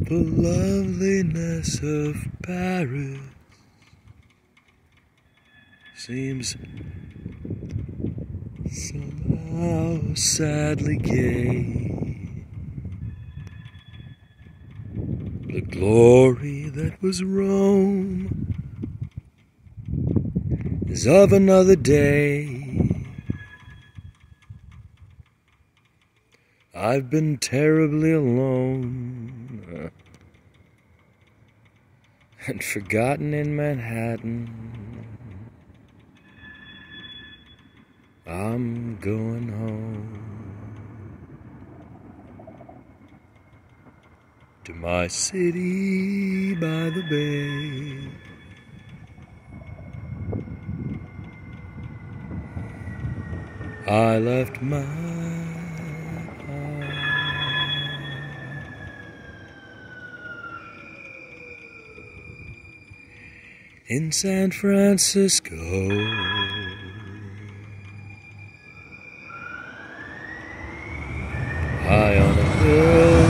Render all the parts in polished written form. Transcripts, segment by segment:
The loveliness of Paris seems somehow sadly gay. The glory that was Rome is of another day. I've been terribly alone and forgotten in Manhattan. I'm going home to my city by the bay. I left my heart in San Francisco. High on a hill,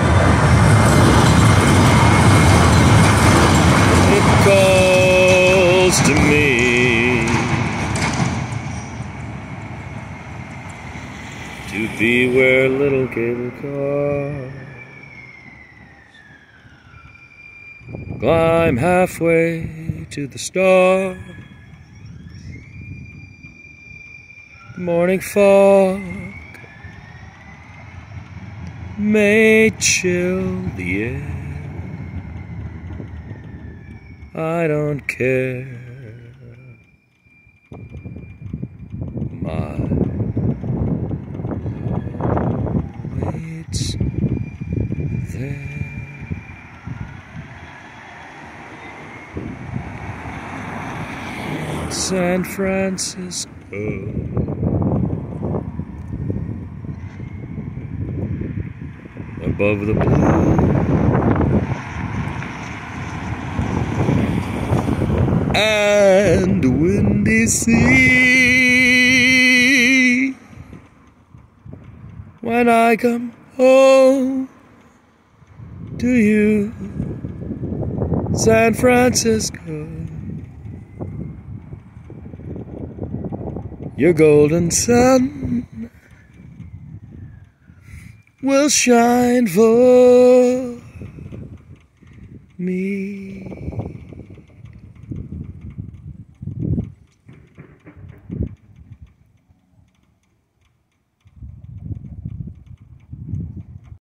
it calls to me to be where little cable cars climb halfway to the stars. The morning fog may chill the air. I don't care. My waits there. San Francisco, above the blue and windy sea. When I come home to you, San Francisco, your golden sun will shine for me.